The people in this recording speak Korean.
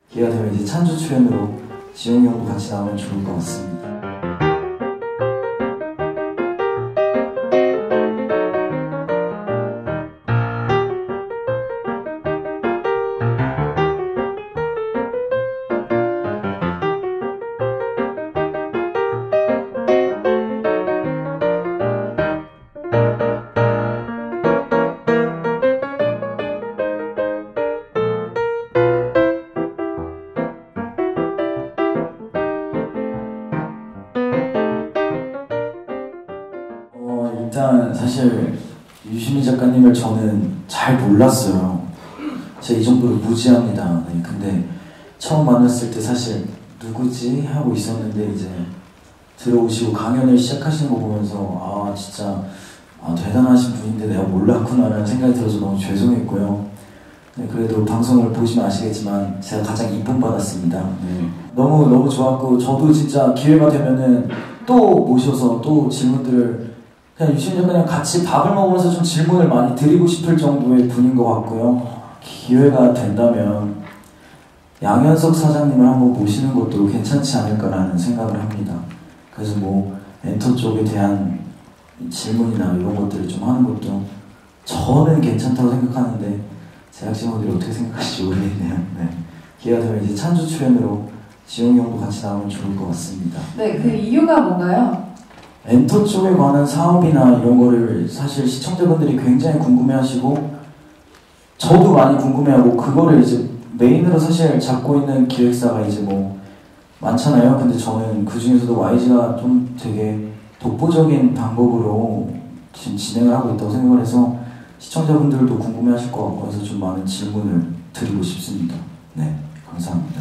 기회가 되면 이제 찬조 출연으로 지용이 형도 같이 나오면 좋을 것 같습니다. 일단 사실 유시민 작가님을 저는 잘 몰랐어요. 제가 이 정도로 무지합니다. 네, 근데 처음 만났을 때 사실 누구지? 하고 있었는데 이제 들어오시고 강연을 시작하시는 거 보면서 진짜 대단하신 분인데 내가 몰랐구나라는 생각이 들어서 너무 죄송했고요. 네, 그래도 방송을 보시면 아시겠지만 제가 가장 이쁨 받았습니다. 네, 너무 좋았고 저도 진짜 기회가 되면은 또 모셔서 또 질문들을 그냥 유시민 작가님 같이 밥을 먹으면서 좀 질문을 많이 드리고 싶을 정도의 분인 것 같고요. 기회가 된다면 양현석 사장님을 한번 모시는 것도 괜찮지 않을까라는 생각을 합니다. 그래서 엔터 쪽에 대한 질문이나 이런 것들을 좀 하는 것도 저는 괜찮다고 생각하는데 제작진분들이 어떻게 생각하실지 모르겠네요. 네. 기회가 되면 이제 찬조 출연으로 지용이 형도 같이 나오면 좋을 것 같습니다. 네, 그 이유가 뭔가요? 엔터 쪽에 관한 사업이나 이런 거를 사실 시청자분들이 굉장히 궁금해하시고 저도 많이 궁금해하고 그거를 이제 메인으로 사실 잡고 있는 기획사가 이제 많잖아요. 근데 저는 그 중에서도 YG가 좀 되게 독보적인 방법으로 지금 진행을 하고 있다고 생각을 해서 시청자분들도 궁금해하실 것 같고 해서 좀 많은 질문을 드리고 싶습니다. 네, 감사합니다.